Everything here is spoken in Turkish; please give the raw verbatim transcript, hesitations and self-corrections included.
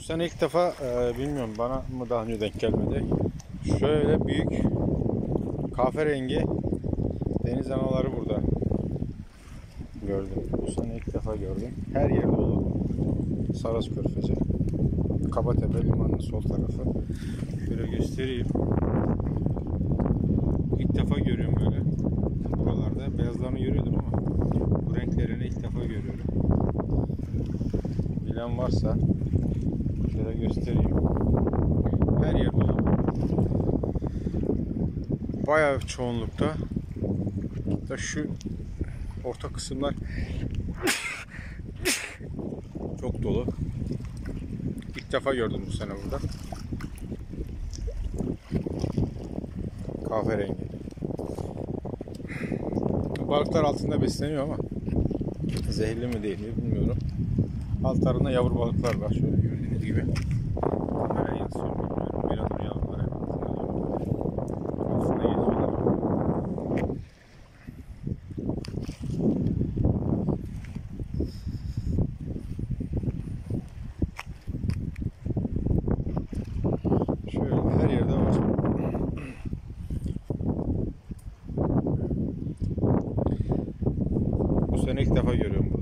Bu sene ilk defa e, bilmiyorum bana mı daha önce denk gelmedi. Şöyle büyük kahverengi deniz anaları burada gördüm. Bu sene ilk defa gördüm. Her yer dolu. Saras Körfezi. Kabatepe limanının sol tarafı. Şöyle göstereyim. İlk defa görüyorum böyle. Buralarda beyazlarını görüyordum ama bu renklerini ilk defa görüyorum. Bilen varsa şöyle göstereyim. Her yer dolu. Bayağı çoğunlukta. Da şu orta kısımlar çok dolu. İlk defa gördüm bu sene burada. Kahverengi. Balıklar altında besleniyor ama zehirli mi değil mi bilmiyorum. Altlarında yavru balıklar var şöyle gördüğünüz gibi. Kameraya yansıyor mu bilmiyorum. Bir adım yavrular hep altında geziyorlar. Şöyle her yerde var. Bu sene ilk defa görüyorum bunu.